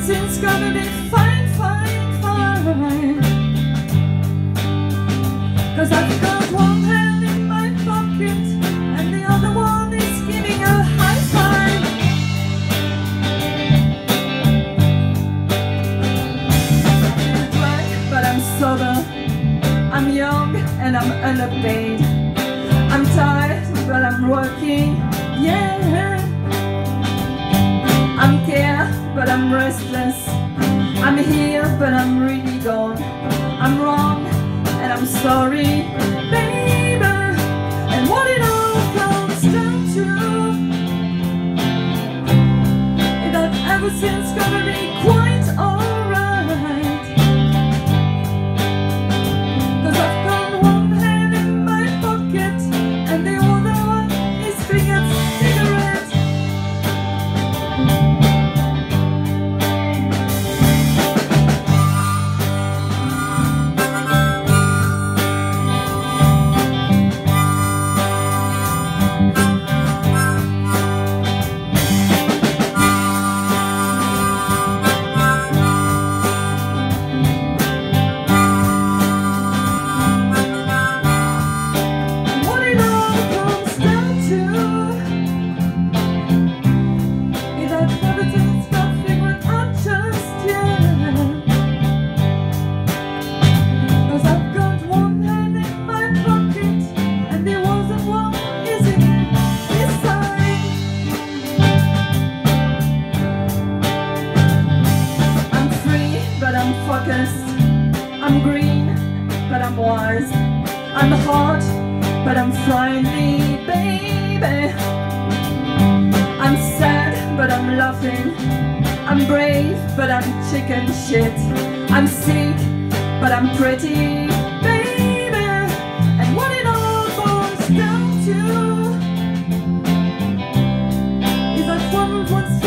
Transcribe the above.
everything's gonna be fine, fine, fine. 'Cause I've got one hand in my pocket and the other one is giving a high five. I'm drunk, but I'm sober. I'm young and I'm underpaid. I'm tired, but I'm working, yeah. I'm care, but I'm restless. I'm here, but I'm really gone. I'm wrong, and I'm sorry, baby. And what it all comes down to is that everything's gonna be quite alright. 'Cause I've got one hand in my pocket and the other one is being a cigarette. I'm green, but I'm wise. I'm hot, but I'm friendly, baby. I'm sad, but I'm laughing. I'm brave, but I'm chicken shit. I'm sick, but I'm pretty, baby. And what it all boils down to is that one wants